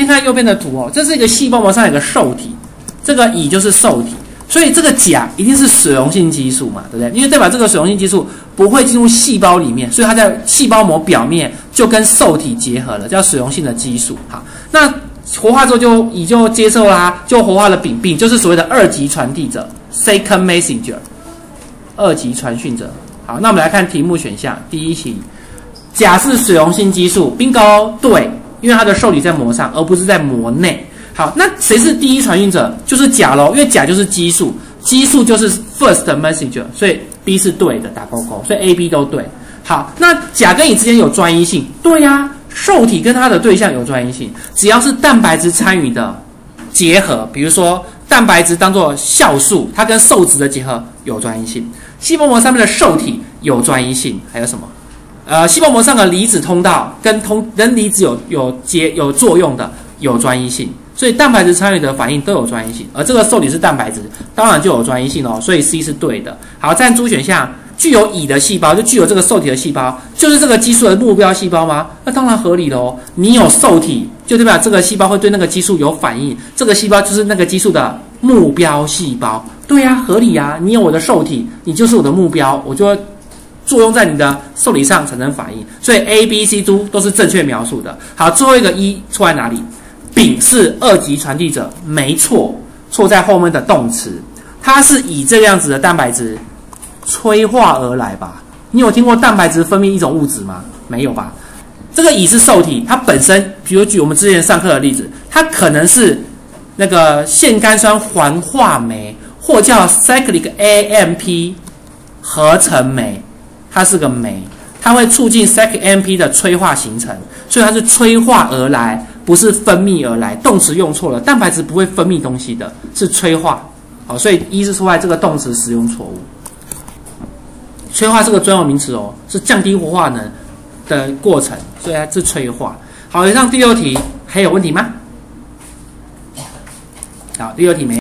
看右边的图哦，这是一个细胞膜上有个受体，这个乙就是受体，所以这个钾一定是水溶性激素嘛，对不对？因为代表这个水溶性激素不会进入细胞里面，所以它在细胞膜表面就跟受体结合了，叫水溶性的激素。好，那活化之后乙就接受啦，就活化了丙，丙就是所谓的二级传递者 （second messenger）， 二级传讯者。好，那我们来看题目选项，第一题，钾是水溶性激素 ，bingo， 对，因为它的受体在膜上，而不是在膜内。好，那谁是第一传讯者？就是钾咯，因为钾就是激素，激素就是 first messenger， 所以 B 是对的，打勾勾，所以 A、B 都对。好，那钾跟乙之间有专一性，对呀，受体跟它的对象有专一性，只要是蛋白质参与的结合，比如说蛋白质当做酵素，它跟受质的结合有专一性。细胞膜上面的受体有专一性，还有什么？细胞膜上的离子通道跟离子有作用的有专一性，所以蛋白质参与的反应都有专一性，而这个受体是蛋白质，当然就有专一性哦，所以 C 是对的。好，占 D 选项，具有乙的细胞就具有这个受体的细胞，就是这个激素的目标细胞吗？那当然合理了哦。你有受体，就代表这个细胞会对那个激素有反应，这个细胞就是那个激素的目标细胞。对呀，合理呀。你有我的受体，你就是我的目标，我就会作用在你的受体上产生反应。所以 A、B、C、D 都是正确描述的。好，最后一个一出在哪里？丙是二级传递者，没错，错在后面的动词，它是以这个样子的蛋白质催化而来吧？你有听过蛋白质分泌一种物质吗？没有吧？这个乙是受体，它本身，比如举我们之前上课的例子，它可能是那个腺苷酸环化酶，或叫 cyclic AMP 合成酶，它是个酶，它会促进 cyclic AMP 的催化形成，所以它是催化而来，不是分泌而来。动词用错了，蛋白质不会分泌东西的，是催化。好，所以一是出来这个动词使用错误。催化是个专有名词哦，是降低活化能的过程，所以它是催化。好，以上第六题还有问题吗？好，第六题没。